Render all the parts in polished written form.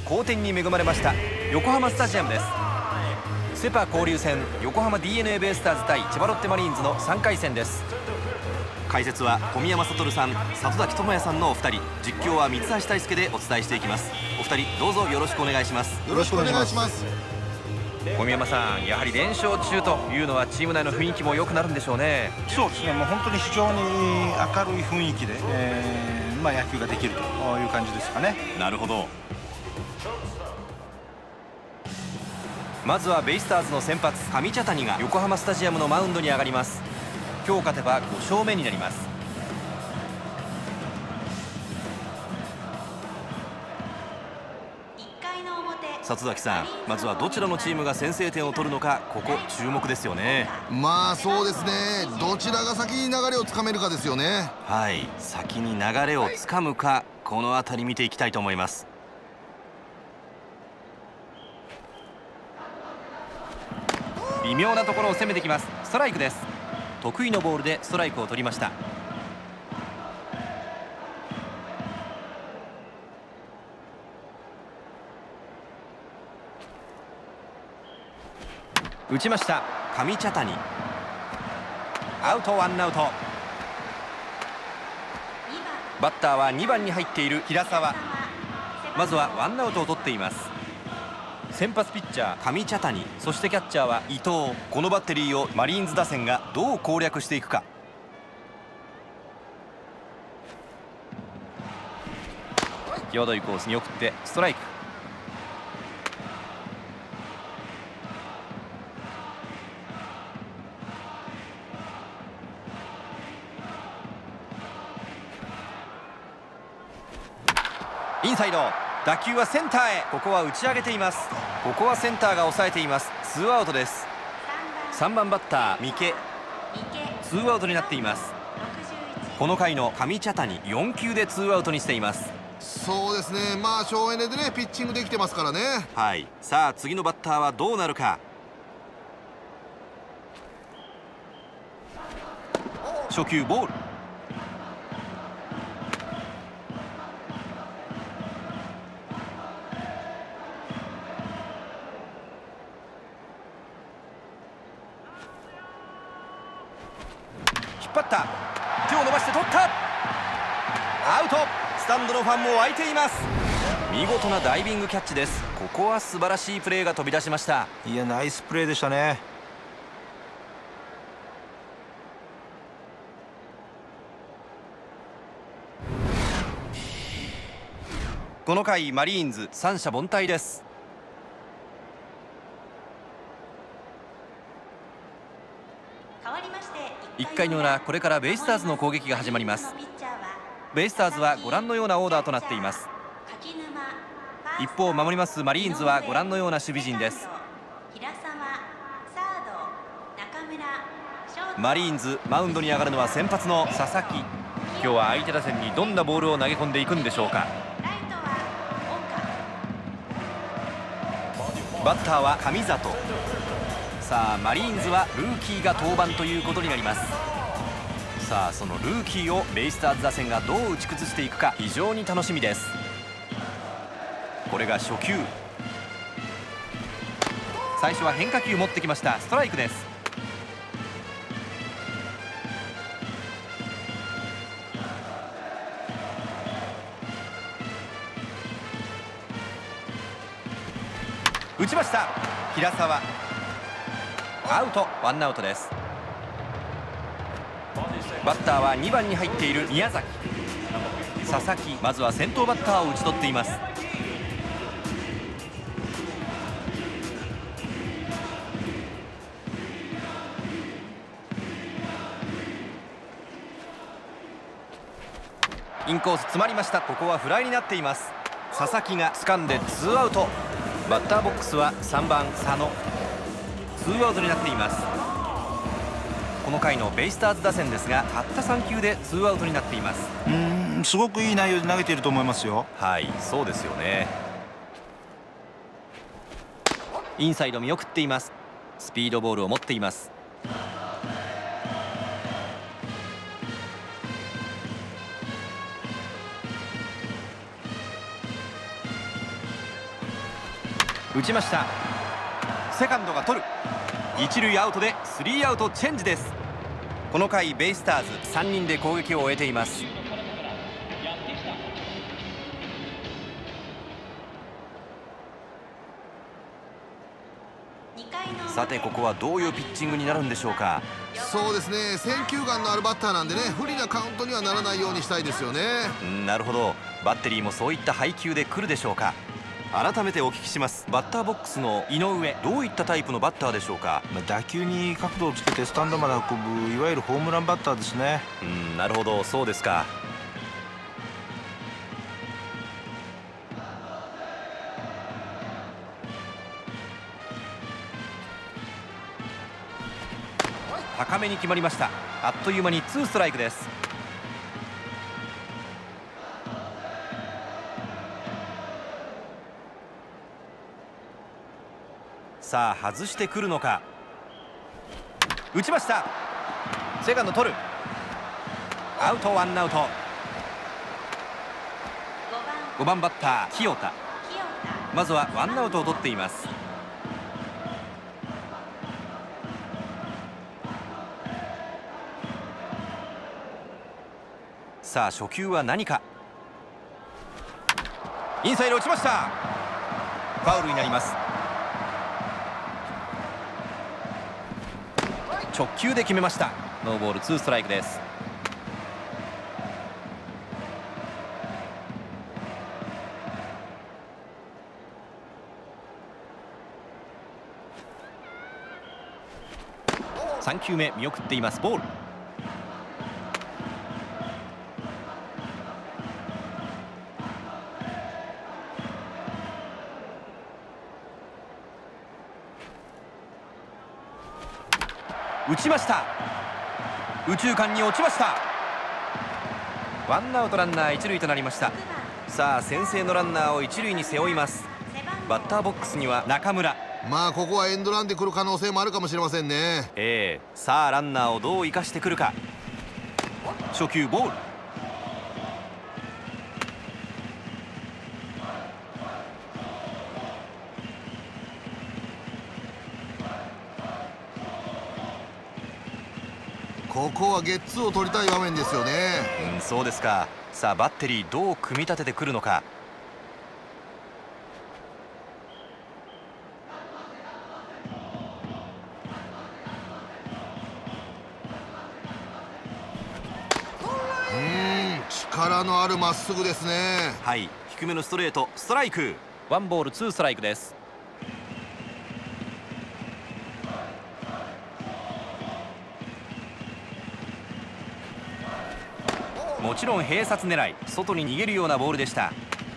好天に恵まれました横浜スタジアムです。セ・パ交流戦横浜 DeNA ベイスターズ対千葉ロッテマリーンズの3回戦です。解説は小宮山悟さん、里崎智也さんのお二人、実況は三橋大輔でお伝えしていきます。お二人どうぞよろしくお願いします。 よろしくお願いします。 小宮山さん、やはり連勝中というのはチーム内の雰囲気も良くなるんでしょうね。 そうですね、もう本当に非常に明るい雰囲気で、野球ができるという感じですかね。 なるほど。まずはベイスターズの先発上茶谷が横浜スタジアムのマウンドに上がります。今日勝てば5勝目になります。里崎さん、まずはどちらのチームが先制点を取るのか、ここ注目ですよね。 まあそうですね、どちらが先に流れをつかめるかですよね。 はい、先に流れをつかむか、この辺り見ていきたいと思います。微妙なところを攻めてきます。ストライクです。得意のボールでストライクを取りました。打ちました上茶谷。アウト、ワンアウト。バッターは2番に入っている平沢。まずはワンアウトを取っています。先発ピッチャー上茶谷、そしてキャッチャーは伊藤。このバッテリーをマリーンズ打線がどう攻略していくか。際どいコースに送ってストライク。インサイド、打球はセンターへ。ここは打ち上げています。ここはセンターが抑えています。ツーアウトです。3番バッター三毛。ツーアウトになっています。この回の上茶谷、4球でツーアウトにしています。 そうですね、まあ省エネでねピッチングできてますからね。 はい、さあ次のバッターはどうなるか。初球ボール。引っ張った。手を伸ばして取った。アウト。スタンドのファンも沸いています。見事なダイビングキャッチです。ここは素晴らしいプレーが飛び出しました。 いや、ナイスプレーでしたね。 この回マリーンズ三者凡退です。1回の裏、これからベイスターズの攻撃が始まります。ベイスターズはご覧のようなオーダーとなっています。一方守りますマリーンズはご覧のような守備陣です。マリーンズマウンドに上がるのは先発の佐々木。今日は相手打線にどんなボールを投げ込んでいくんでしょうか。バッターは上里。さあマリーンズはルーキーが登板ということになります。さあそのルーキーをベイスターズ打線がどう打ち崩していくか、非常に楽しみです。これが初球。最初は変化球持ってきました。ストライクです。打ちました平沢。アウト、ワンアウトです。バッターは2番に入っている宮崎。佐々木、まずは先頭バッターを打ち取っています。インコース詰まりました。ここはフライになっています。佐々木が掴んでツーアウト。バッターボックスは3番佐野。ツーアウトになっています。この回のベイスターズ打線ですが、たった3球でツーアウトになっています。 すごくいい内容で投げていると思いますよ。 はい、そうですよね。インサイド見送っています。スピードボールを持っています。 打ちました。セカンドが取る。一塁アウトでスリーアウトチェンジです。この回ベイスターズ3人で攻撃を終えています。さてここはどういうピッチングになるんでしょうか。 そうですね、選球眼のあるバッターなんでね、不利なカウントにはならないようにしたいですよね。 なるほど、バッテリーもそういった配球で来るでしょうか。改めてお聞きします。バッターボックスの井上、どういったタイプのバッターでしょうか。 打球に角度をつけてスタンドまで運ぶいわゆるホームランバッターですね。 なるほど、そうですか。高めに決まりました。あっという間に2ストライクです。さあ外してくるのか。打ちました。セカンド取る。アウト、ワンアウト。5番バッター清田、まずはワンアウトを取っています。さあ初球は何か。インサイド落ちました。ファウルになります。直球で決めました。ノーボール2ストライクです。3球目見送っています。ボール。打ちました。右中間に落ちました。ワンアウトランナー一塁となりました。さあ先制のランナーを一塁に背負います。バッターボックスには中村。 まあここはエンドランで来る可能性もあるかもしれませんね。 さあランナーをどう生かしてくるか。初球ボール。 ここはゲッツーを取りたい場面ですよね。 そうですか。さあバッテリーどう組み立ててくるのか。 力のあるまっすぐですね。 はい、低めのストレート、ストライク。ワンボール2ストライクです。もちろん併殺狙い、外に逃げるようなボールでした。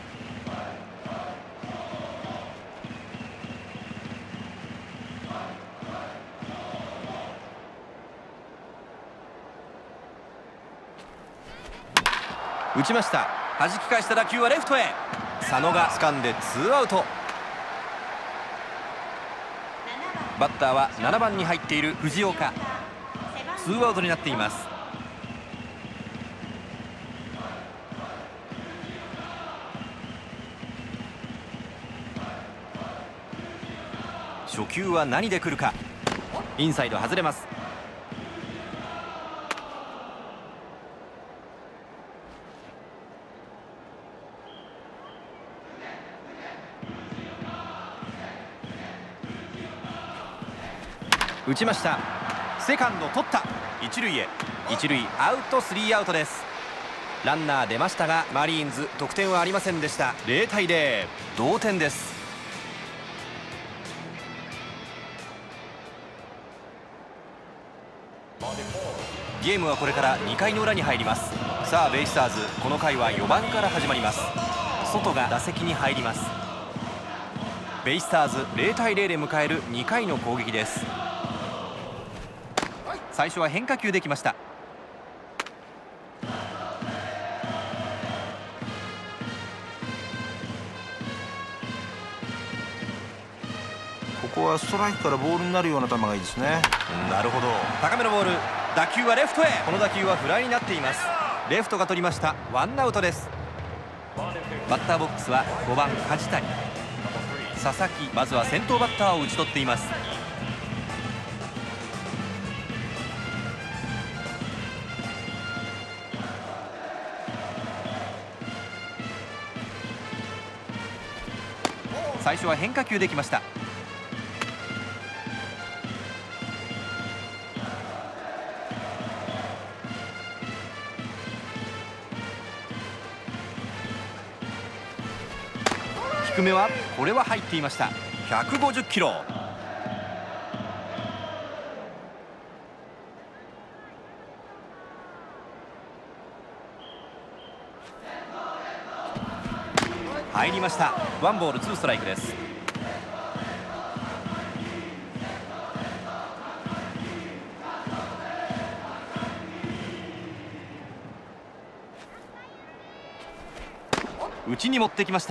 打ちました。弾き返した打球はレフトへ。佐野が掴んで2アウト。バッターは7番に入っている藤岡。2アウトになっています。初球は何で来るか。インサイド外れます。打ちました。セカンド取った。一塁へ。一塁アウト、スリーアウトです。ランナー出ましたがマリーンズ得点はありませんでした。0対0、同点です。ゲームはこれから2回の裏に入ります。さあベイスターズ、この回は4番から始まります。外が打席に入ります。ベイスターズ0対0で迎える2回の攻撃です。最初は変化球できました。 ここはストライクからボールになるような球がいいですね。 なるほど。高めのボール。打球はレフトへ。この打球はフライになっています。レフトが取りました。ワンアウトです。バッターボックスは5番梶谷。 佐々木、まずは先頭バッターを打ち取っています。最初は変化球できました。低めはこれは入っていました。150キロ。入りました。ワンボールツーストライクです。内に持ってきました。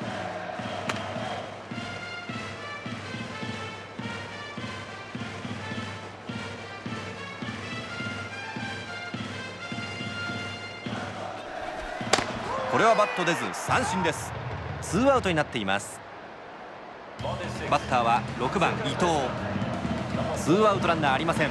これはバット出ず三振です。ツーアウトになっています。バッターは6番伊藤。ツーアウトランナーありません。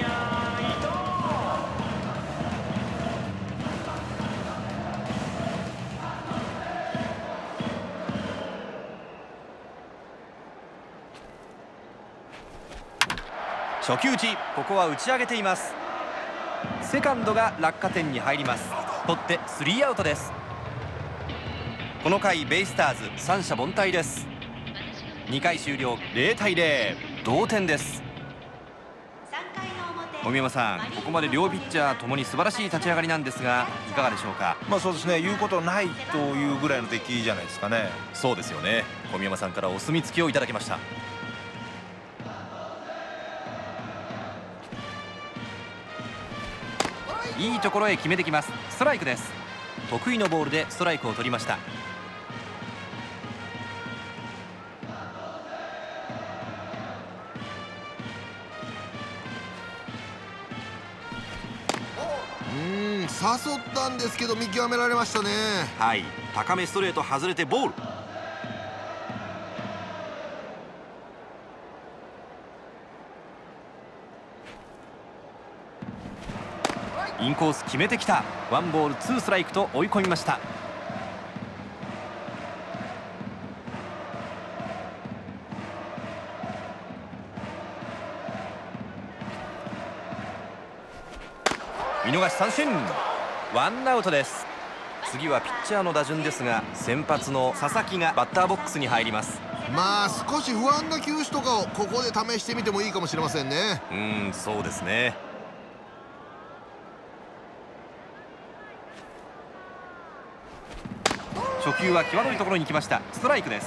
初球打ち、ここは打ち上げています。セカンドが落下点に入ります。取ってスリーアウトです。この回ベイスターズ三者凡退です。2回終了、0対0、同点です。小宮山さん、ここまで両ピッチャーともに素晴らしい立ち上がりなんですが、いかがでしょうか。 そうですね、言うことないというぐらいの出来じゃないですかね。 そうですよね。小宮山さんからお墨付きをいただきました。いいところへ決めてきます。ストライクです。得意のボールでストライクを取りました。 誘ったんですけど見極められましたね。 はい、高めストレート外れてボール。インコース決めてきた。ワンボールツーストライクと追い込みました。見逃し三振。ワンアウトです。次はピッチャーの打順ですが、先発の佐々木がバッターボックスに入ります。 少し不安な球種とかをここで試してみてもいいかもしれませんね。 そうですね。初球は際どいところに来ました。ストライクです。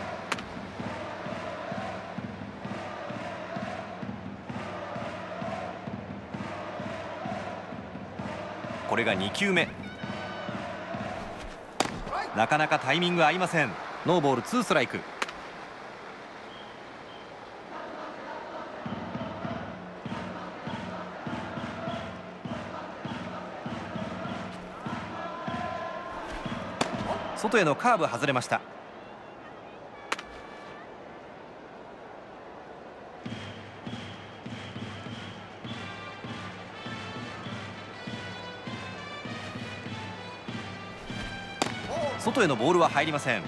これが2球目。なかなかタイミング合いません。ノーボールツーストライク。外へのカーブ外れました。外へのボールは入りません。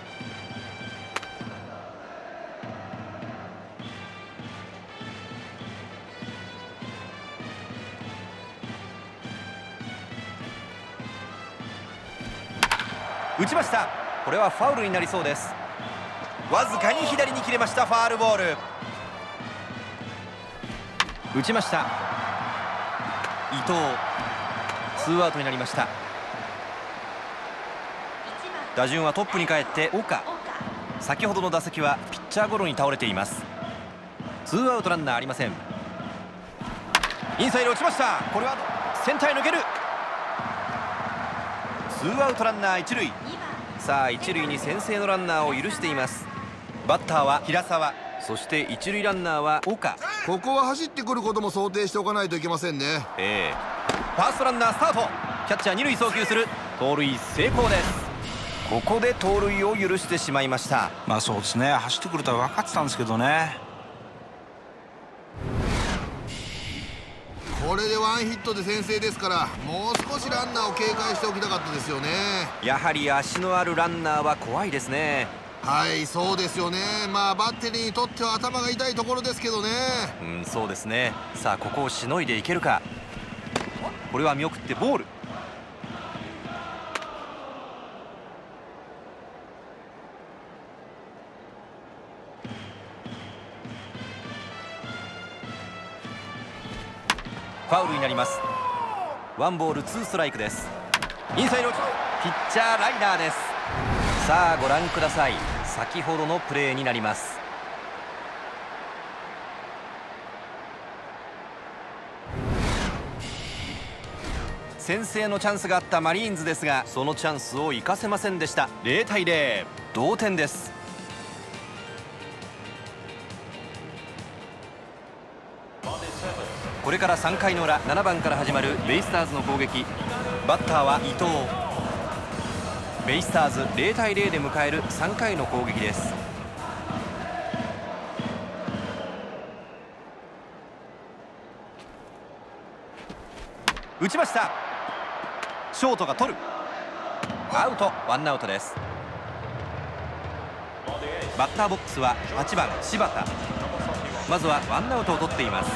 打ちました。これはファウルになりそうです。わずかに左に切れました。ファウルボール。打ちました。伊藤。ツーアウトになりました。打順はトップに帰って岡。先ほどの打席はピッチャーゴロに倒れています。ツーアウトランナーありません。インサイド打ちました。これはセンターへ抜ける。ツーアウトランナー一塁。さあ一塁に先制のランナーを許しています。バッターは平沢、そして一塁ランナーは岡。 ここは走ってくることも想定しておかないといけませんね。 ファーストランナースタート。キャッチャー二塁送球する。盗塁成功です。 ここで盗塁を許してしまいました。 そうですね、走ってくるとは分かってたんですけどね。 これでワンヒットで先制ですから、もう少しランナーを警戒しておきたかったですよね。 やはり足のあるランナーは怖いですね。 はい、そうですよね。バッテリーにとっては頭が痛いところですけどね。 そうですね。さあここをしのいでいけるか。これは見送ってボール。ファウルになります。ワンボールツーストライクです。インサイドピッチャーライナーです。さあご覧ください。先ほどのプレーになります。先制のチャンスがあったマリーンズですが、そのチャンスを生かせませんでした。0対0、同点です。これから3回の裏、7番から始まるベイスターズの攻撃。バッターは伊藤。ベイスターズ0対0で迎える3回の攻撃です。打ちました。ショートが取る。アウト、ワンアウトです。バッターボックスは8番柴田。まずはワンアウトを取っています。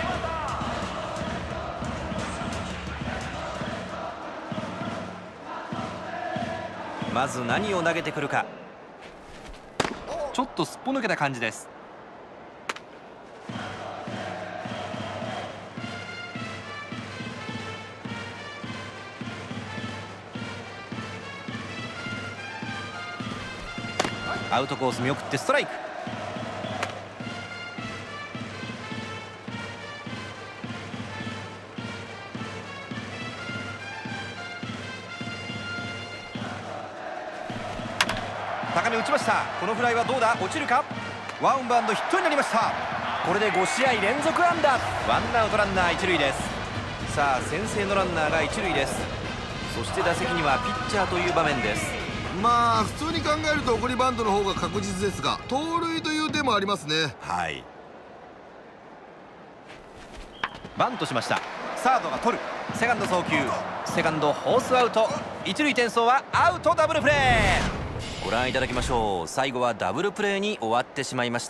まず何を投げてくるか。ちょっとすっぽ抜けた感じです。アウトコース見送ってストライク。高め打ちました。このフライはどうだ、落ちるか。ワンバウンドヒットになりました。これで5試合連続安打。ワンアウトランナー一塁です。さあ先制のランナーが一塁です。そして打席にはピッチャーという場面です。 普通に考えると送りバントの方が確実ですが、盗塁という手もありますね。 はい、バントしました。サードが取る。セカンド送球。セカンドホースアウト。一塁転送はアウト。ダブルプレーご覧いただきましょう。最後はダブルプレーに終わってしまいました。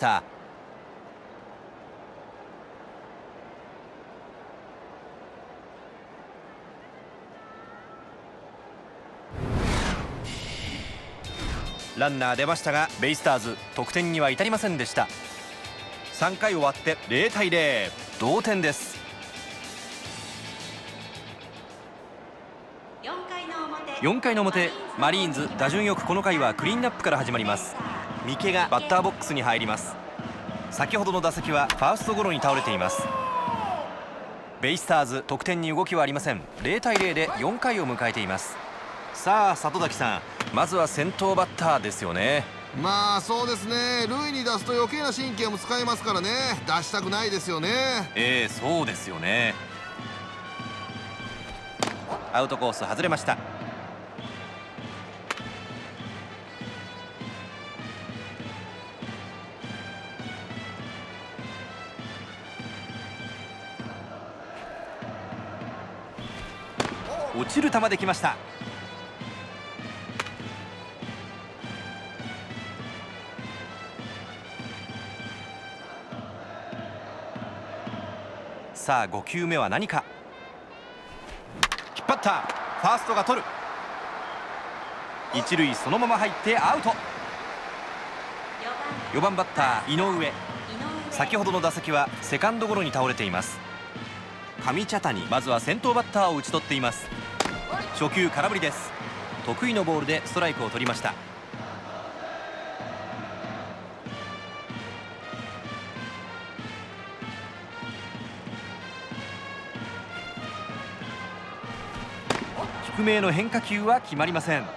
ランナー出ましたが、ベイスターズ得点には至りませんでした。3回終わって0対0、同点です。4回の表、マリーンズ打順よくこの回はクリーンナップから始まります。三毛がバッターボックスに入ります。先ほどの打席はファーストゴロに倒れています。ベイスターズ得点に動きはありません。0対0で4回を迎えています。さあ里崎さん、まずは先頭バッターですよね。 そうですね。塁に出すと余計な神経も使えますからね。出したくないですよね。 そうですよね。アウトコース外れました。落ちる球できました。さあ5球目は何か。引っ張った。ファーストが取る。一塁そのまま入ってアウト。4番バッター井上。先ほどの打席はセカンドゴロに倒れています。上茶谷、まずは先頭バッターを打ち取っています。初球空振りです。得意のボールでストライクを取りました。低めへの変化球は決まりません。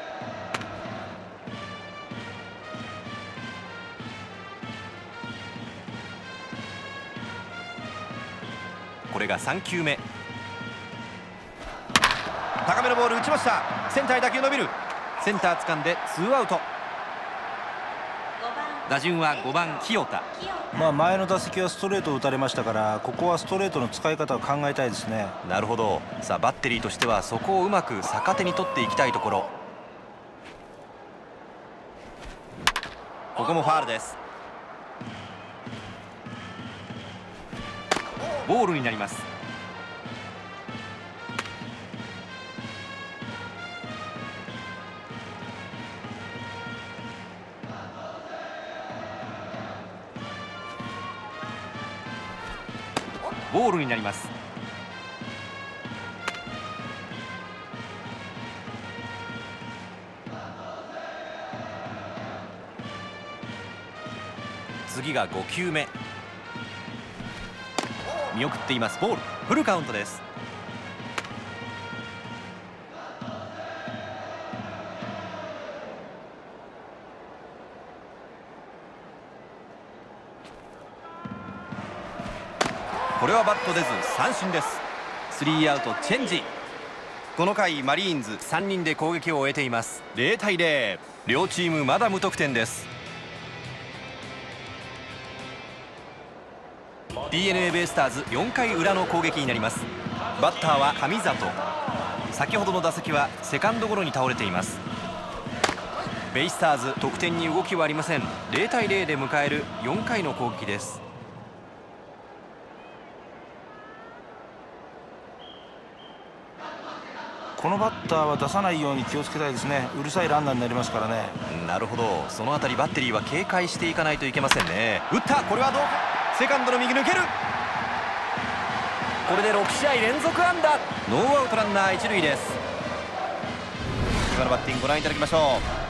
これが3球目。高めのボール打ちました。センターへ打球伸びる。 センター掴んでツーアウト。打順は5番清田。 前の打席はストレートを打たれましたから、ここはストレートの使い方を考えたいですね。 なるほど。さあバッテリーとしてはそこをうまく逆手に取っていきたいところ。ここもファウルです。ボールになります。ボールになります。次が5球目。見送っています。ボール。フルカウントです。これはバット出ず三振です。スリーアウトチェンジ。この回マリーンズ3人で攻撃を終えています。0対0。両チームまだ無得点です。 DNA ベイスターズ4回裏の攻撃になります。バッターは神里。先ほどの打席はセカンドゴロに倒れています。ベイスターズ得点に動きはありません。0対0で迎える4回の攻撃です。 このバッターは出さないように気をつけたいですね。うるさいランナーになりますからね。 なるほど。そのあたりバッテリーは警戒していかないといけませんね。打った。これはどうか。セカンドの右抜ける。これで6試合連続安打。ノーアウトランナー1塁です。今のバッティングご覧いただきましょう。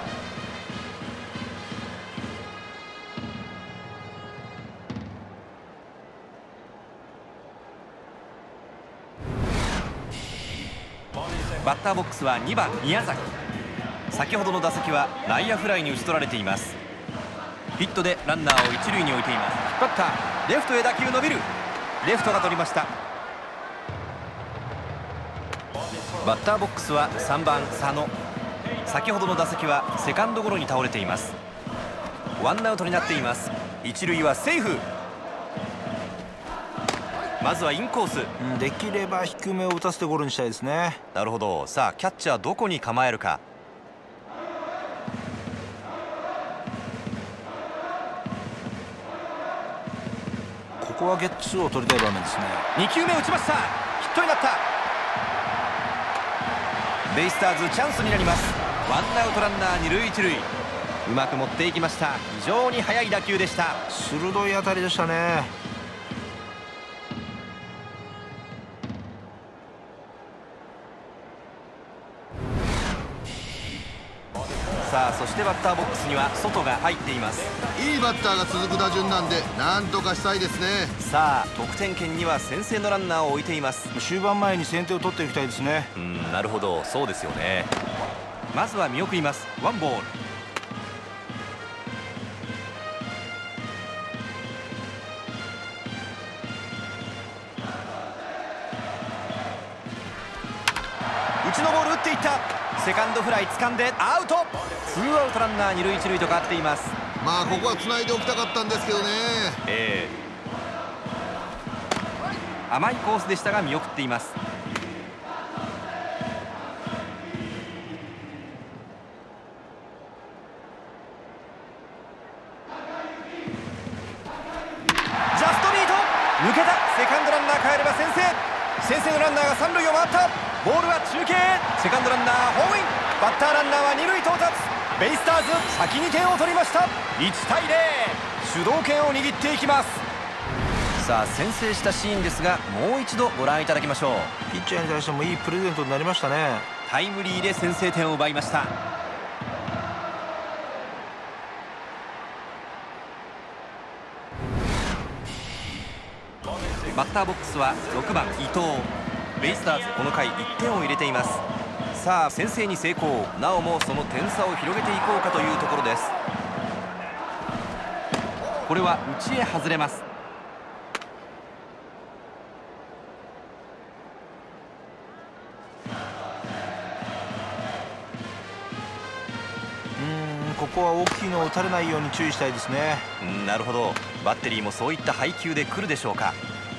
バッターボックスは2番宮崎。先ほどの打席は内野フライに打ち取られています。ヒットでランナーを1塁に置いています。引っ張った。レフトへ打球伸びる。レフトが取りました。バッターボックスは3番佐野。先ほどの打席はセカンドゴロに倒れています。ワンアウトになっています。1塁はセーフ。まずはインコース。 できれば低めを打たせてゴロにしたいですね。 なるほど。さあキャッチャーどこに構えるか。 ここはゲッツーを取りたい場面ですね。 2球目打ちました。ヒットになった。ベイスターズチャンスになります。ワンアウトランナー2塁1塁。うまく持っていきました。非常に速い打球でした。 鋭い当たりでしたね。 さあそしてバッターボックスには外が入っています。 いいバッターが続く打順なんでなんとかしたいですね。 さあ得点圏には先制のランナーを置いています。 終盤前に先手を取っていきたいですね。 なるほど。そうですよね。まずは見送ります。ワンボール。内のボール打っていった。セカンドフライ掴んでアウト。ツーアウトランナー2塁1塁と変わっています。 ここはつないでおきたかったんですけどね。 甘いコースでしたが見送っています。ジャストミート。抜けた。セカンドランナー帰れば先制のランナーが三塁を回った。ボールは中継。セカンドランナーホームイン。バッターランナーは二塁到達。ベイスターズ先に点を取りました。1対0。主導権を握っていきます。さあ先制したシーンですがもう一度ご覧いただきましょう。 ピッチャーに対してもいいプレゼントになりましたね。 タイムリーで先制点を奪いました。バッターボックスは6番伊藤。ベイスターズこの回1点を入れています。さあ先制に成功。なおもその点差を広げていこうかというところです。これは内へ外れます。 こは大きいのを打たれないように注意したいですね。 なるほど、バッテリーもそういった配球で来るでしょうか。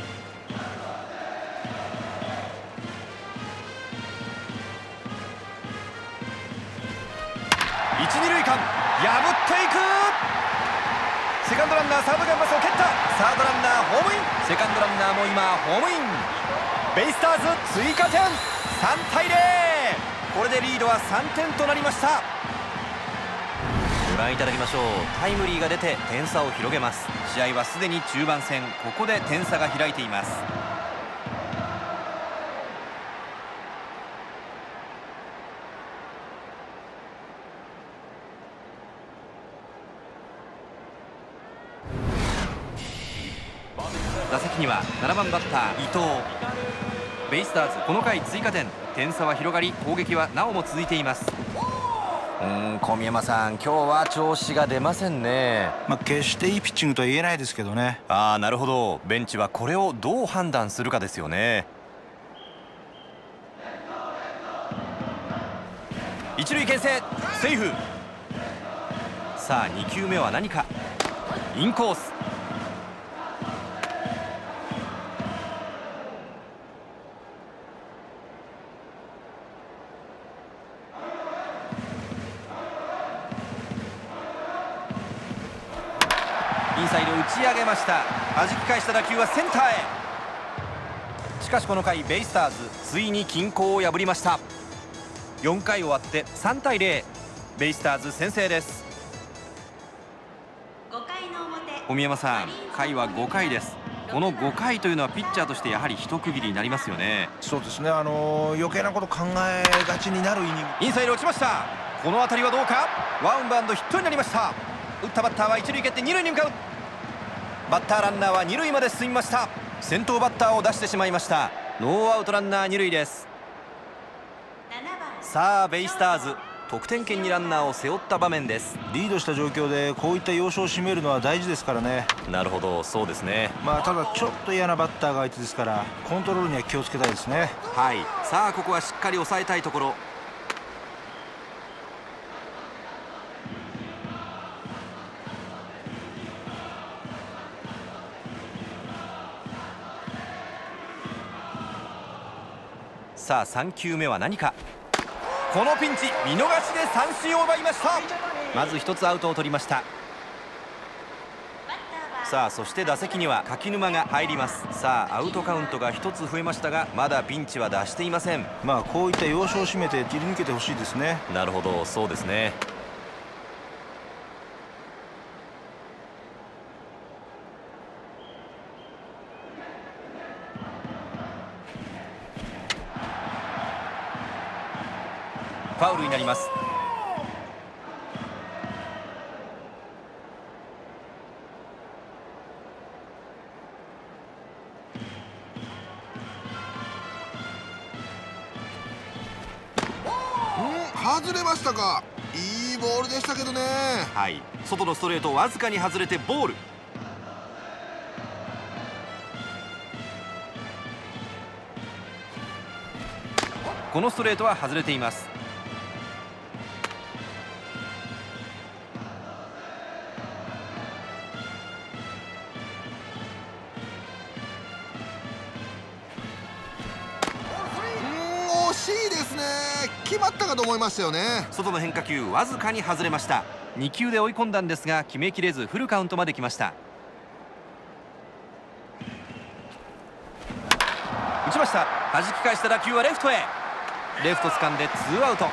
一二塁間破っていく。セカンドランナーサードキャンパスを蹴った。サードランナーホームイン。セカンドランナーも今ホームイン。ベイスターズ追加点、3対0。これでリードは3点となりました。ご覧いただきましょう。タイムリーが出て点差を広げます。試合はすでに中盤戦、ここで点差が開いています。打席には7番バッター伊藤。ベイスターズこの回追加点、点差は広がり攻撃はなおも続いています。小宮山さん、今日は調子が出ませんね。 決していいピッチングとは言えないですけどね。 なるほど、ベンチはこれをどう判断するかですよね。一塁牽制セーフ。さあ2球目は何か。インコース。インサイド打ち上げました。弾き返した打球はセンターへ。しかしこの回ベイスターズついに均衡を破りました。4回終わって3対0、ベイスターズ先制です。小宮山さん、回は5回です。この5回というのはピッチャーとしてやはり一区切りになりますよね。 そうですね、余計なこと考えがちになるイニング。 インサイド落ちました。この当たりはどうか。ワンバウンドヒットになりました。打ったバッターは一塁蹴って二塁に向かう。バッターランナーは二塁まで進みました。先頭バッターを出してしまいました。ノーアウトランナー二塁です。さあベイスターズ得点圏にランナーを背負った場面です。 リードした状況でこういった要所を締めるのは大事ですからね。 なるほど、そうですね。 ただちょっと嫌なバッターが相手ですからコントロールには気をつけたいですね。 はい、さあここはしっかり抑えたいところ。さあ3球目は何か。このピンチ見逃しで三振を奪いました。まず1つアウトを取りました。さあそして打席には柿沼が入ります。さあアウトカウントが1つ増えましたがまだピンチは出していません。 こういった要所を締めて切り抜けてほしいですね。 なるほど、そうですね。ファウルになります。 外れましたか。いいボールでしたけどね。 はい、外のストレートわずかに外れてボール。このストレートは外れています。 惜しいですね。決まったかと思いましたよね。 外の変化球わずかに外れました。2球で追い込んだんですが決めきれずフルカウントまで来ました。打ちました。弾き返した打球はレフトへ。レフト掴んで2アウト。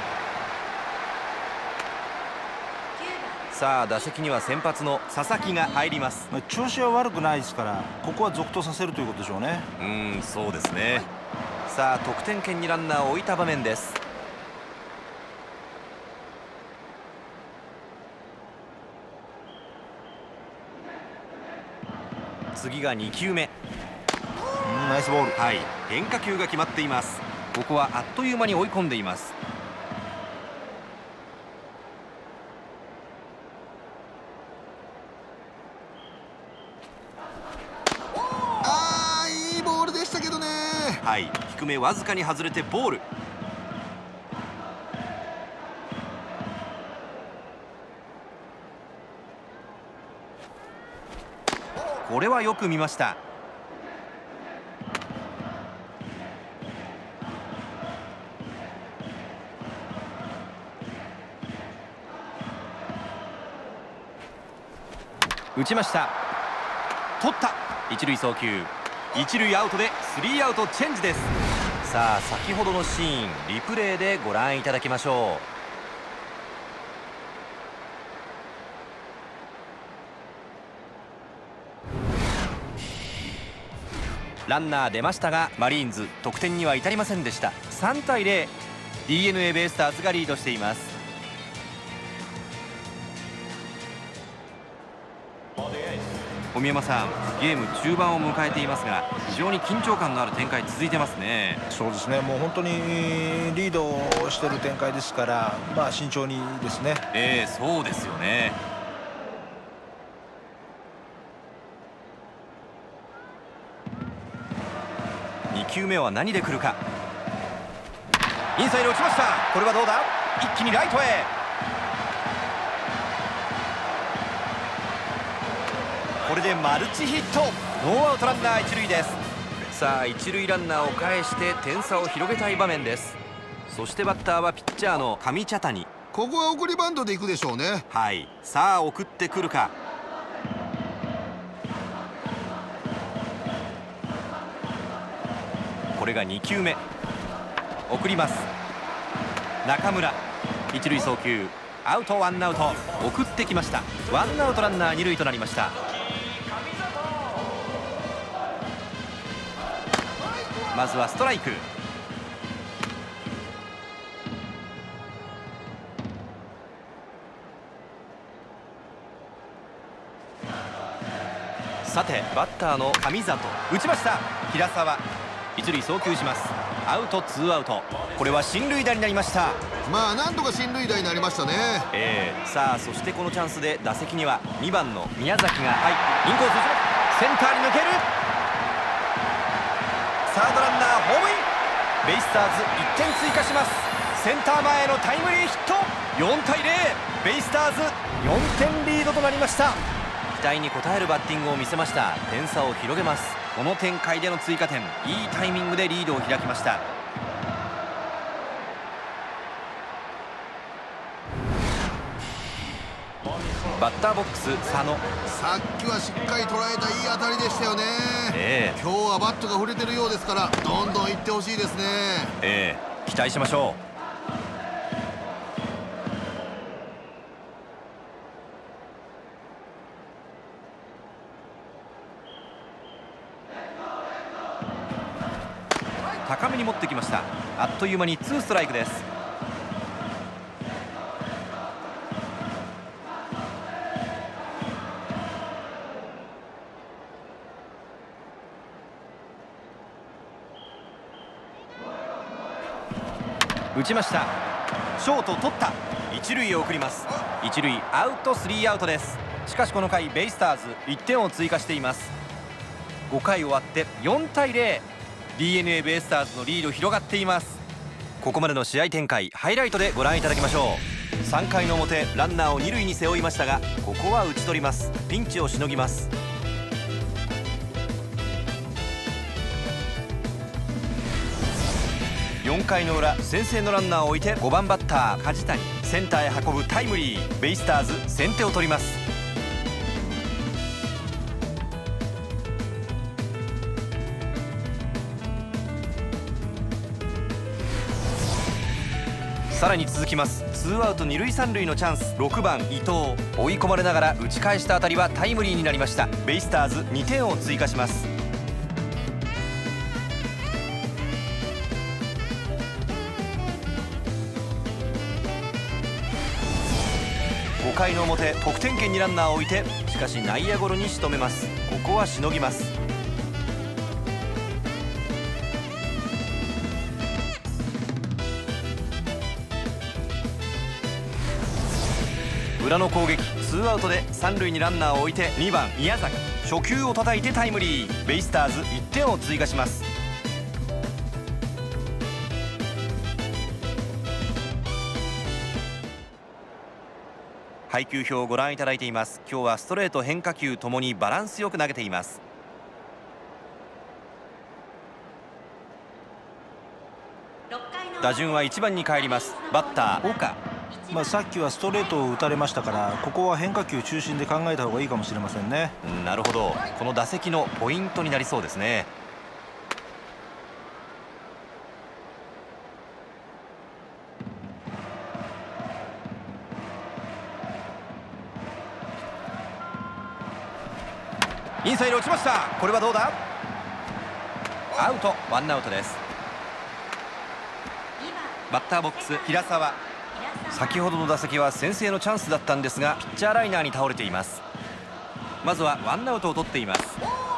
さあ打席には先発の佐々木が入ります。 調子は悪くないですからここは続投させるということでしょうね。 そうですね。さあ得点圏にランナーを置いた場面です。次が2球目。 ナイスボール。 はい、変化球が決まっています。ここはあっという間に追い込んでいます。 いいボールでしたけどね。 はい、低めわずかに外れてボール。 これはよく見ました。打ちました。取った。一塁送球、一塁アウトで3アウトチェンジです。さあ先ほどのシーンリプレイでご覧いただきましょう。ランナー出ましたがマリーンズ得点には至りませんでした。3対0、 DNA ベイスターズがリードしています。小宮山さん、ゲーム中盤を迎えていますが非常に緊張感のある展開続いてますね。 そうですね、もう本当にリードしている展開ですから、慎重にですね。 そうですよね。2球目は何で来るか。インサイド落ちました。これはどうだ。一気にライトへ。これでマルチヒット。ノーアウトランナー一塁です。さあ一塁ランナーを返して点差を広げたい場面です。そしてバッターはピッチャーの上茶谷。 ここは送りバントでいくでしょうね。 はい、さあ送ってくるか。これが2球目。送ります。中村、一塁送球、アウト、ワンアウト。送ってきました。ワンアウトランナー二塁となりました。まずはストライク。さてバッターの上里、打ちました。平沢、一塁送球します。アウト、ツーアウト。これは進塁打になりました。 なんとか進塁打になりましたね。 さあそしてこのチャンスで打席には2番の宮崎が入ってインコース打ちます。センターに抜ける。サードランナーホームイン。ベイスターズ1点追加します。センター前へのタイムリーヒット。4対0、ベイスターズ4点リードとなりました。期待に応えるバッティングを見せました。点差を広げます。この展開での追加点、いいタイミングでリードを開きました。バッターボックス佐野。 さっきはしっかり捉えたいい当たりでしたよね。今日はバットが振れてるようですからどんどんいってほしいですね。 期待しましょう。高めに持ってきました。あっという間にツーストライクです。打ちました。ショート取った。一塁へ送ります。一塁アウト、3アウトです。しかしこの回ベイスターズ1点を追加しています。5回終わって4対0、 DNA ベイスターズのリード広がっています。ここまでの試合展開ハイライトでご覧いただきましょう。3回の表ランナーを2塁に背負いましたがここは打ち取ります。ピンチをしのぎます。4回の裏先制のランナーを置いて5番バッター梶谷、センターへ運ぶタイムリー。ベイスターズ先手を取ります。さらに続きます。ツーアウト二塁三塁のチャンス。6番伊藤、追い込まれながら打ち返した当たりはタイムリーになりました。ベイスターズ2点を追加します。5回の表得点圏にランナーを置いてしかし内野ゴロに仕留めます。ここはしのぎます。裏の攻撃ツーアウトで三塁にランナーを置いて2番宮崎、初球を叩いてタイムリー。ベイスターズ1点を追加します。 配球表をご覧いただいています。今日はストレート変化球ともにバランスよく投げています。打順は1番に帰ります。バッター岡。 さっきはストレートを打たれましたから、ここは変化球中心で考えた方がいいかもしれませんね。 なるほど、この打席のポイントになりそうですね。インサイド落ちました。これはどうだ。アウト。ワンアウトです。バッターボックス平沢。先ほどの打席は先制のチャンスだったんですが、ピッチャーライナーに倒れています。まずはワンアウトを取っています。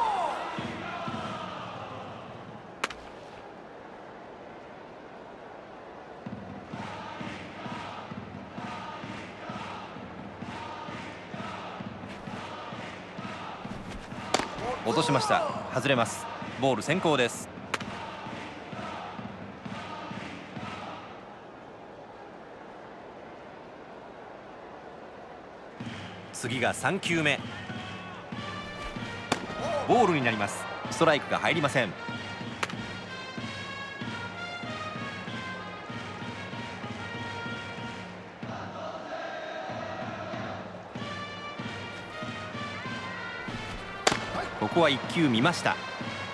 落としました。外れます。ボール先行です。次が3球目。ボールになります。ストライクが入りません。ここは1球見ました。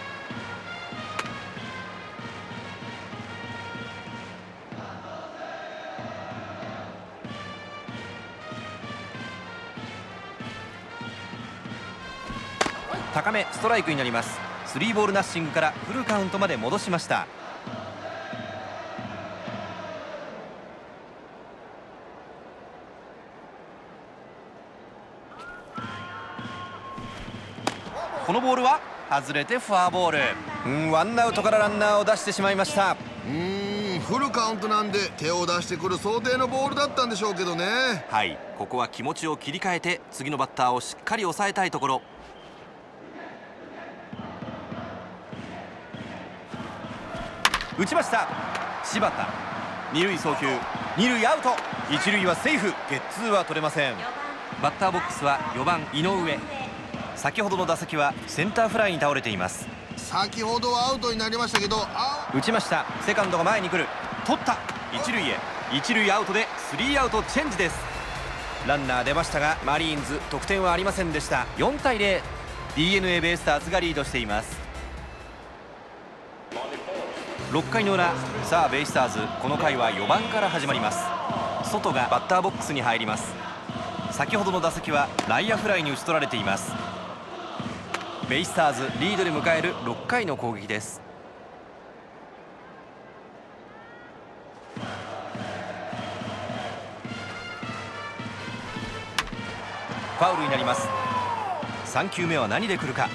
高め、ストライクになります。スリーボールナッシングからフルカウントまで戻しました。このボールは外れてフォアボール。ワンアウトからランナーを出してしまいました。 フルカウントなんで手を出してくる想定のボールだったんでしょうけどね。 はい、ここは気持ちを切り替えて次のバッターをしっかり抑えたいところ。打ちました。柴田。二塁送球。二塁アウト。一塁はセーフ。ゲッツーは取れません。バッターボックスは4番井上。先ほどの打席はセンターフライに倒れています。 先ほどはアウトになりましたけど、 打ちました。セカンドが前に来る。取った。一塁へ。一塁アウトでスリーアウトチェンジです。ランナー出ましたがマリーンズ得点はありませんでした。4対0。 DNA ベイスターズがリードしています。6回の裏。さあベイスターズ、この回は4番から始まります。外がバッターボックスに入ります。先ほどの打席は内野フライに打ち取られています。ベイスターズリードで迎える6回の攻撃です。ファウルになります。3球目は何で来るか。引っ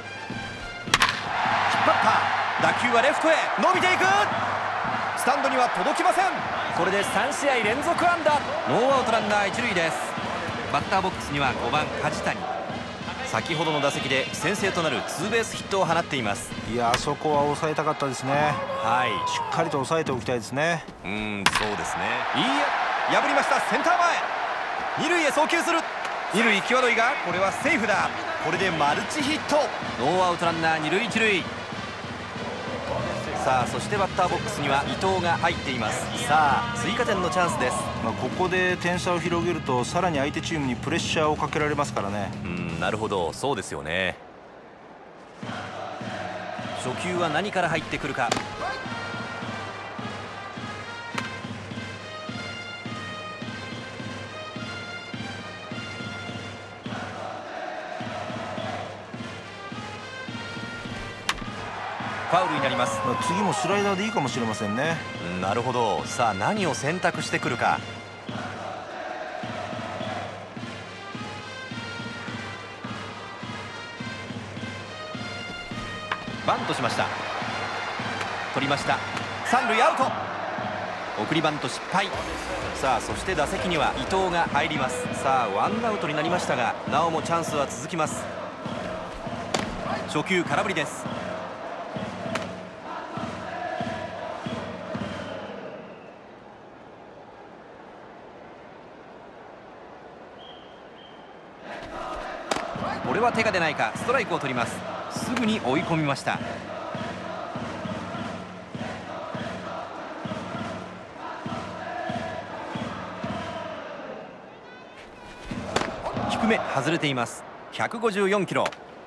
張った。打球はレフトへ伸びていく。スタンドには届きません。これで3試合連続安打。ノーアウトランナー1塁です。バッターボックスには5番梶谷。先ほどの打席で先制となるツーベースヒットを放っています。 いや、そこは抑えたかったですね。 はい、 しっかりと抑えておきたいですね。 そうですね。いいえ、破りました。センター前。二塁へ送球する。二塁際どいが、これはセーフだ。これでマルチヒット。ノーアウトランナー二塁一塁。さあ、そしてバッターボックスには伊藤が入っています。さあ、追加点のチャンスです。 ここで点差を広げるとさらに相手チームにプレッシャーをかけられますからね。 なるほど、そうですよね。初球は何から入ってくるか。ファウルになります。 次もスライダーでいいかもしれませんね。 なるほど。さあ、何を選択してくるか。バントしました。取りました。三塁アウト。送りバント失敗。さあ、そして打席には伊藤が入ります。さあ、ワンアウトになりましたが、なおもチャンスは続きます。初球空振りです。 これは手が出ないか、ストライクを取ります。すぐに追い込みました。低め外れています。154キロ。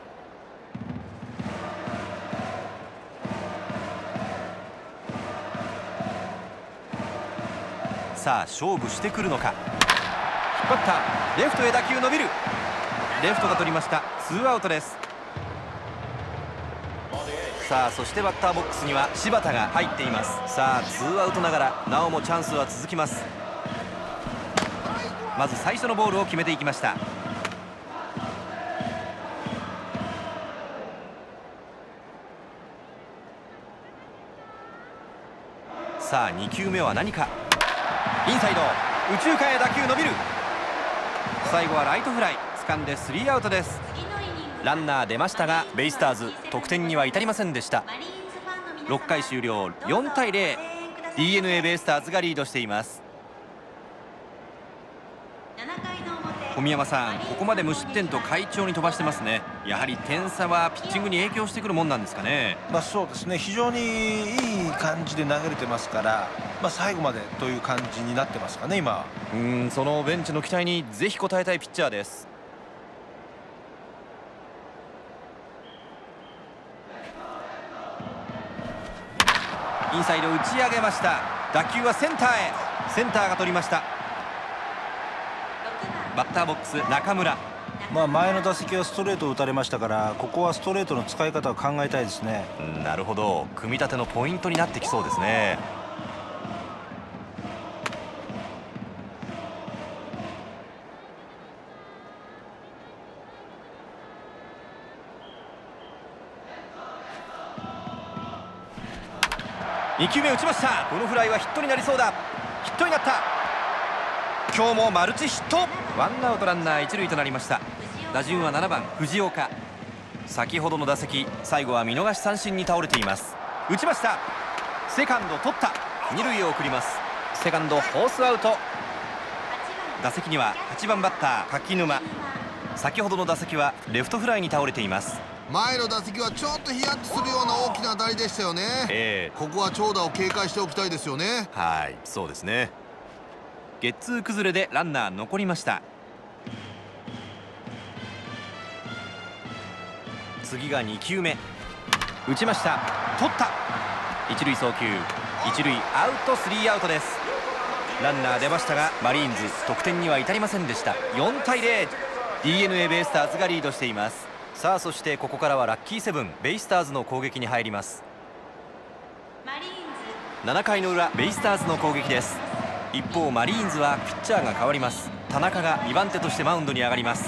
さあ勝負してくるのか。引っ張った。レフトへ打球伸びる。レフトが取りました。ツーアウトです。さあそしてバッターボックスには柴田が入っています。さあツーアウトながらなおもチャンスは続きます。まず最初のボールを決めていきました。さあ2球目は何か。インサイド右中間へ打球伸びる。最後はライトフライ。掴んでスリーアウトです。ランナー出ましたがベイスターズ得点には至りませんでした。6回終了4対0。 DNA ベイスターズがリードしています。小宮山さん、ここまで無失点と快調に飛ばしてますね。やはり点差はピッチングに影響してくるもんなんですかね。 そうですね、非常にいい感じで投げれてますから、最後までという感じになってますかね今。 そのベンチの期待にぜひ応えたいピッチャーです。インサイド打ち上げました。打球はセンターへ。センターが取りました。バッターボックス中村。 前の打席はストレートを打たれましたから、ここはストレートの使い方を考えたいですね。 なるほど、組み立てのポイントになってきそうですね。2球目打ちました。このフライはヒットになりそうだ。ヒットになった。今日もマルチヒット。ワンアウトランナー一塁となりました。打順は7番藤岡。先ほどの打席最後は見逃し三振に倒れています。打ちました。セカンド取った。二塁へ送ります。セカンドフォースアウト。打席には8番バッター柿沼。先ほどの打席はレフトフライに倒れています。 前の打席はちょっとヒヤッとするような大きな当たりでしたよね。ここは長打を警戒しておきたいですよね。 はい、そうですね。ゲッツー崩れでランナー残りました。次が2球目。打ちました。取った。一塁送球。一塁アウト。スリーアウトです。ランナー出ましたがマリーンズ得点には至りませんでした。4対0。 DNA ベイスターズがリードしています。さあそしてここからはラッキーセブンベイスターズの攻撃に入ります。7回の裏ベイスターズの攻撃です。一方マリーンズはピッチャーが変わります。田中が2番手としてマウンドに上がります。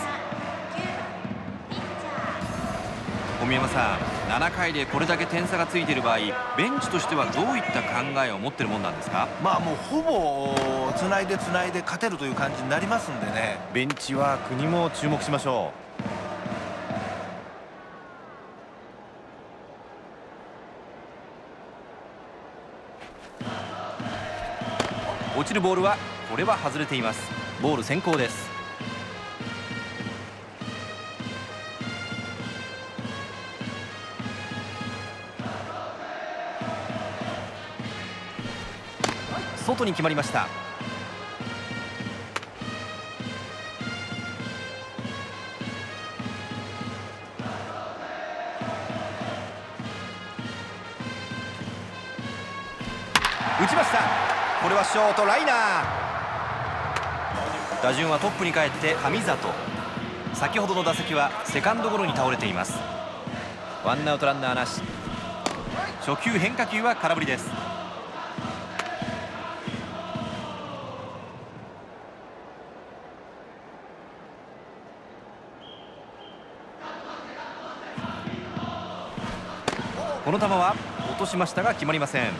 小宮山さん、7回でこれだけ点差がついている場合、ベンチとしてはどういった考えを持っているもんなんですか。 もうほぼつないで勝てるという感じになりますんでね。 ベンチワークにも注目しましょう。落ちるボールはこれは外れています。ボール先行です。外に決まりました。打ちました。これはショートライナー。打順はトップに帰って神里。先ほどの打席はセカンドゴロに倒れています。ワンアウトランナーなし。初球変化球は空振りです。この球は落としましたが決まりません。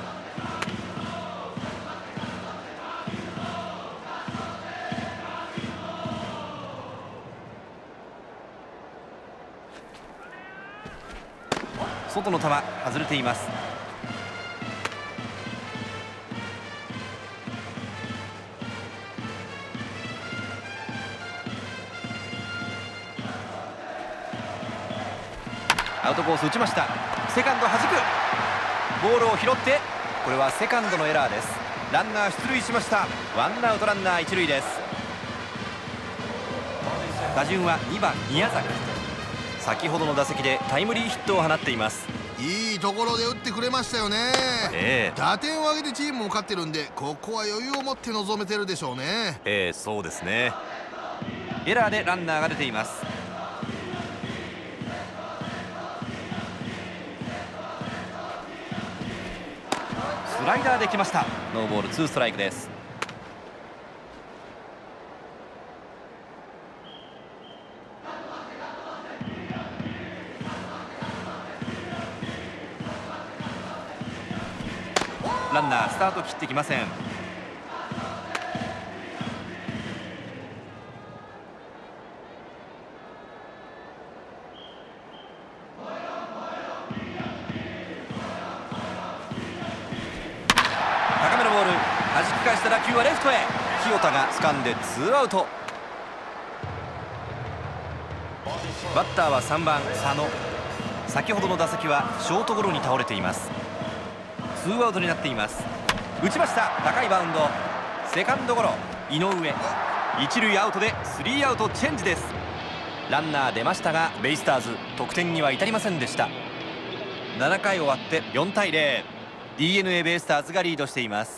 外の球外れています。 アウトコース打ちました。セカンド弾く。ボールを拾って、これはセカンドのエラーです。ランナー出塁しました。ワンアウトランナー一塁です。打順は2番宮崎。先ほどの打席でタイムリーヒットを放っています。 いいところで打ってくれましたよね。打点を上げてチームも勝ってるんで、ここは余裕を持って臨めてるでしょうね。 そうですね。エラーでランナーが出ています。スライダーできました。ノーボール2ストライクです。ランナースタート切ってきません。高めのボール、弾き返した打球はレフトへ。清田が掴んで2アウト。バッターは3番佐野。先ほどの打席はショートゴロに倒れています。2アウトになっています。打ちました。高いバウンド。セカンドゴロ。井上。一塁アウトで3アウトチェンジです。ランナー出ましたがベイスターズ得点には至りませんでした。7回終わって4対0。 DNA ベイスターズがリードしています。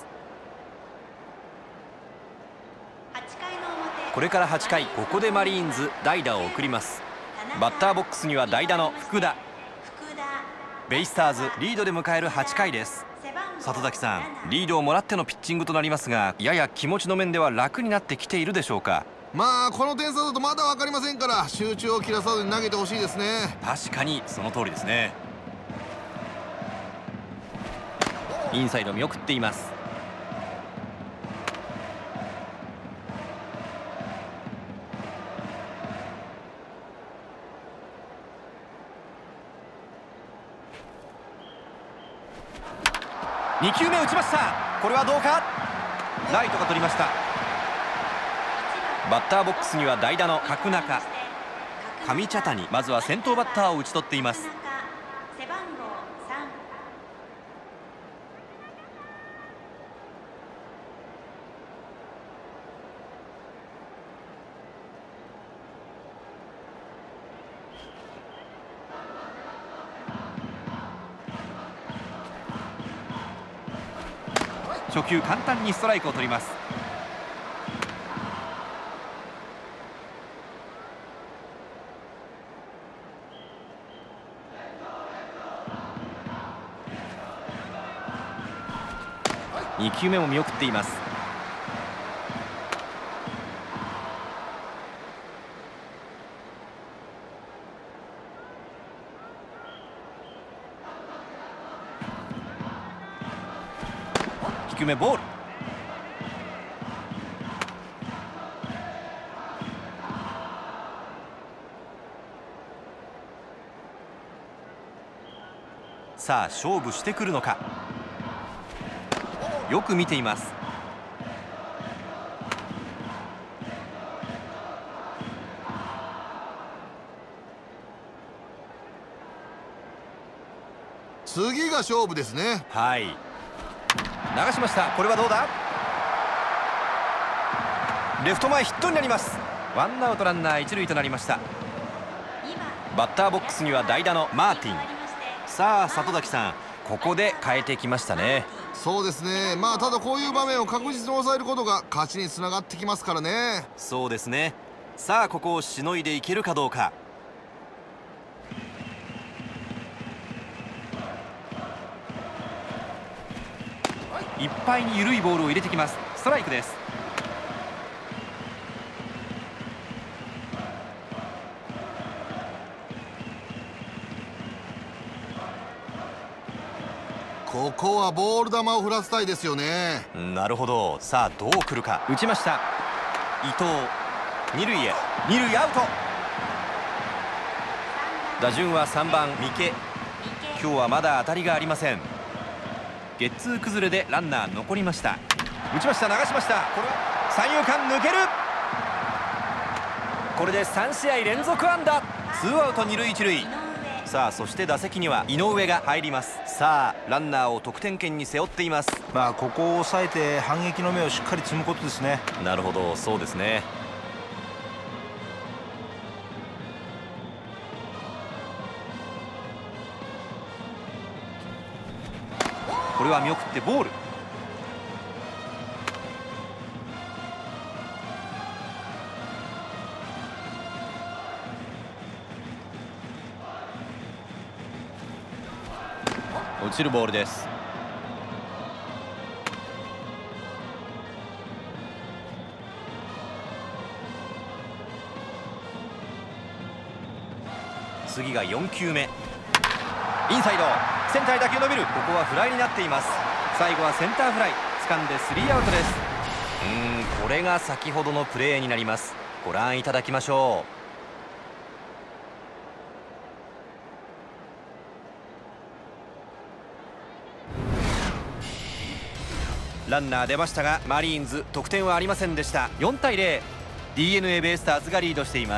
これから8回、ここでマリーンズ代打を送ります。バッターボックスには代打の福田。ベイスターズリードで迎える8回です。里崎さん、リードをもらってのピッチングとなりますが、やや気持ちの面では楽になってきているでしょうか。 まあこの点差だとまだ分かりませんから、集中を切らさずに投げてほしいですね。 確かにその通りですね。インサイド見送っています。2球目打ちました。これはどうか。ライトが取りました。バッターボックスには代打の角中。上茶谷、まずは先頭バッターを打ち取っています。初球簡単にストライクを取ります。2球目も見送っています。低めボール。さあ勝負してくるのか。よく見ています。 次が勝負ですね。 はい、流しました。これはどうだ。レフト前ヒットになります。ワンアウトランナー一塁となりました。バッターボックスには代打のマーティン。さあ里崎さん、ここで変えてきましたね。 そうですね。まあただこういう場面を確実に抑えることが勝ちにつながってきますからね。 そうですね。さあここをしのいでいけるかどうか。いっぱいに緩いボールを入れてきます。ストライクです。 ここはボール球を振らせたいですよね。 なるほど。さあどう来るか。打ちました。伊藤、二塁へ。二塁アウト。打順は3番三毛。今日はまだ当たりがありません。ゲッツー崩れでランナー残りました。打ちました。流しました。これ三遊間抜ける。これで3試合連続安打。2アウト二塁一塁。 さあそして打席には井上が入ります。さあランナーを得点圏に背負っています。 ここを抑えて反撃の芽をしっかり摘むことですね。 なるほど、そうですね。これは見送ってボール。落ちるボールです。次が4球目。インサイド、センターへ打球伸びる。ここはフライになっています。最後はセンターフライ、掴んで3アウトです。これが先ほどのプレーになります。ご覧いただきましょう。ランナー出ましたがマリーンズ得点はありませんでした。4対0、 DNA ベイスターズがリードしています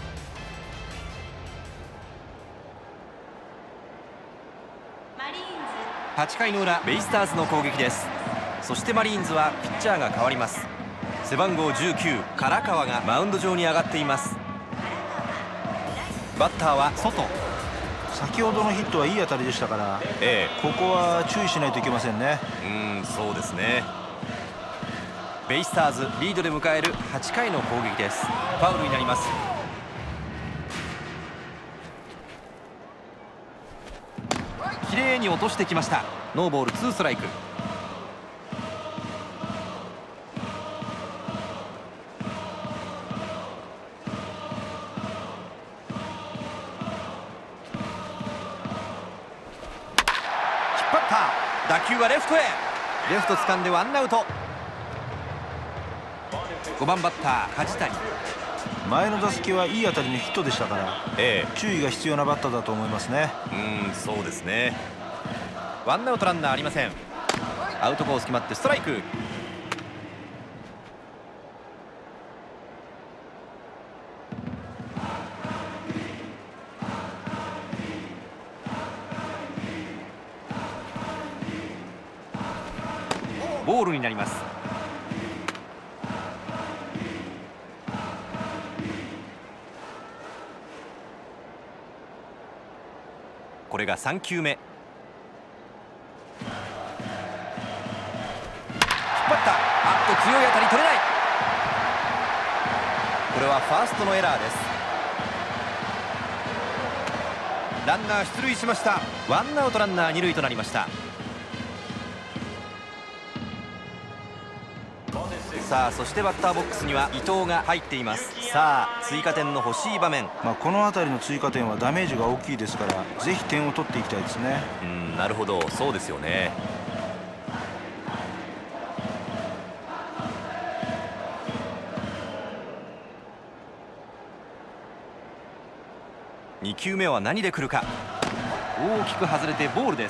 。8回の裏、ベイスターズの攻撃です。そしてマリーンズはピッチャーが変わります。背番号19、唐川がマウンド上に上がっています。バッターは外。 先ほどのヒットはいい当たりでしたから、ここは注意しないといけませんね。 そうですね。ベイスターズリードで迎える8回の攻撃です。ファウルになります。綺麗に落としてきました。ノーボール2ストライク。引っ張った。打球はレフトへ。レフト掴んでワンアウト。5番バッター梶谷。 前の打席はいい当たりのヒットでしたから、注意が必要なバッターだと思いますね。 そうですね。ワンアウトランナーありません。アウトコース決まってストライク。ボールになります。これが3球目。引っ張った。強い当たり取れない。これはファーストのエラーです。ランナー出塁しました。ワンアウトランナー2塁となりました。さあそしてバッターボックスには伊藤が入っています。さあ追加点の欲しい場面。 この辺りの追加点はダメージが大きいですから、ぜひ点を取っていきたいですね。 なるほど、そうですよね。2球目は何で来るか。大きく外れてボールです。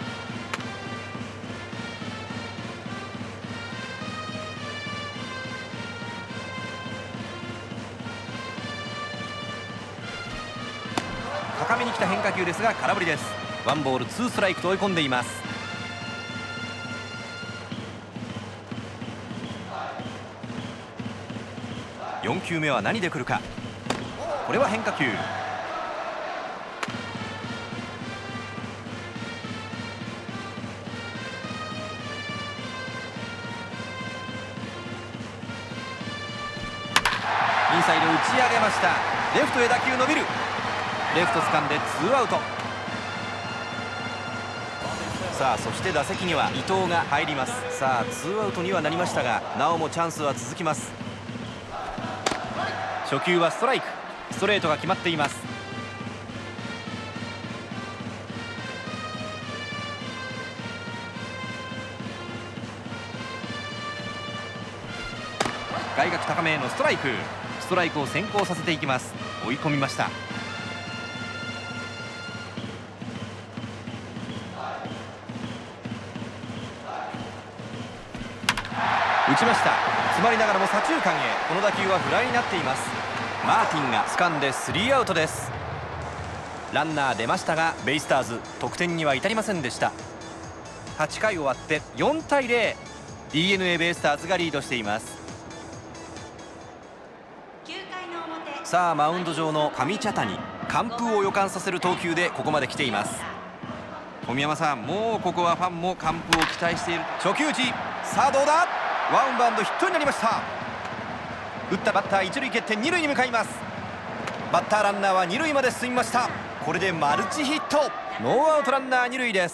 高めに来た変化球ですが空振りです。ワンボールツーストライクと追い込んでいます。4球目は何で来るか。これは変化球。インサイド打ち上げました。レフトへ打球伸びる。レフト掴んでツーアウト。さあそして打席には伊藤が入ります。さあツーアウトにはなりましたが、なおもチャンスは続きます。初球はストライク。ストレートが決まっています。外角高めへのストライク。ストライクを先行させていきます。追い込みました。打ちました。詰まりながらも左中間へ。この打球はフライになっています。マーティンが掴んで3アウトです。 ランナー出ましたがベイスターズ得点には至りませんでした。8回終わって4対0、 DNA ベイスターズがリードしています。さあマウンド上の上茶谷、完封を予感させる投球でここまで来ています。小宮山さん、もうここはファンも完封を期待している。初球打ち、さあどうだ、ワンバウンドヒットになりました。打ったバッター一塁蹴って二塁に向かいます。バッターランナーは二塁まで進みました。これでマルチヒット、ノーアウトランナー二塁です。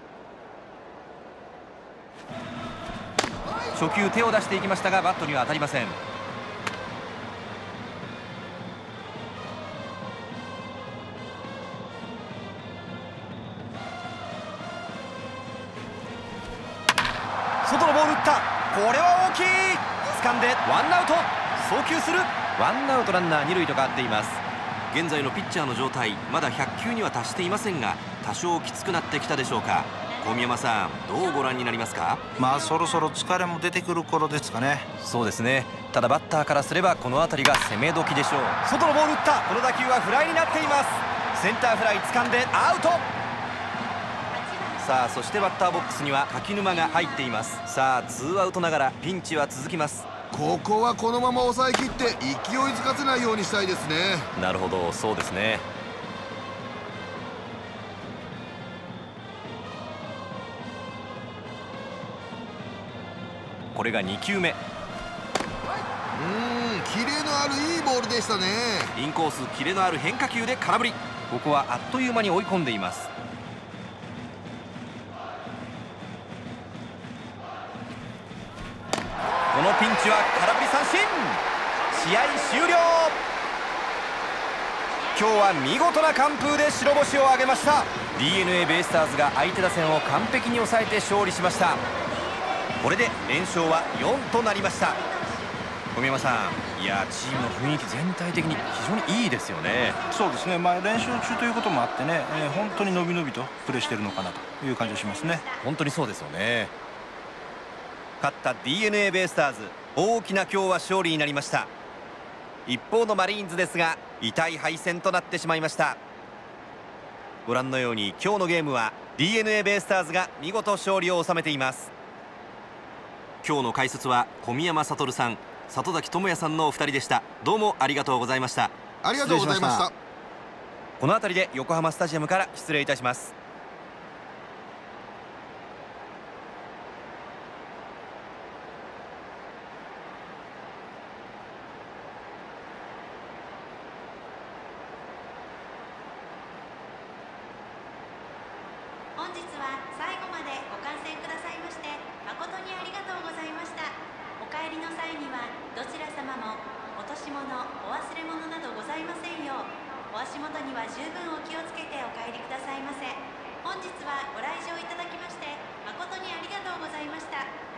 初球手を出していきましたがバットには当たりません。外のボール打った、これは大きい、掴んでワンアウト、送球する、ワンアウトランナー二塁と変わっています。現在のピッチャーの状態、まだ100球には達していませんが多少きつくなってきたでしょうか。小宮山さん、どうご覧になりますか。 そろそろ疲れも出てくる頃ですかね。 そうですね。ただバッターからすればこの辺りが攻め時でしょう。外のボール打った、この打球はフライになっています。センターフライ掴んでアウト。さあそしてバッターボックスには柿沼が入っています。さあツーアウトながらピンチは続きます。 ここはこのまま抑えきって勢いづかせないようにしたいですね。 なるほど、そうですね。これが2球目。 キレのあるいいボールでしたね。 インコースキレのある変化球で空振り。ここはあっという間に追い込んでいます。このピンチは空振り三振。試合終了。今日は見事な完封で白星を挙げました。 DNA ベイスターズが相手打線を完璧に抑えて勝利しました。これで連勝は4となりました。小宮山さん、いやチームの雰囲気全体的に非常にいいですよね。 そうですね、練習中ということもあってね、本当に伸び伸びとプレーしているのかなという感じがしますね。 本当にそうですよね。勝った DNA ベイスターズ、大きな今日は勝利になりました。一方のマリーンズですが痛い敗戦となってしまいました。ご覧のように今日のゲームは DNA ベイスターズが見事勝利を収めています。今日の解説は小宮山悟さん、里崎智也さんのお二人でした。どうもありがとうございました。 ありがとうございました。 この辺りで横浜スタジアムから失礼いたします。 本日は最後までご観戦くださいまして誠にありがとうございました。お帰りの際にはどちら様も落とし物、お忘れ物などございませんようお足元には十分お気をつけてお帰りくださいませ。本日はご来場いただきまして誠にありがとうございました。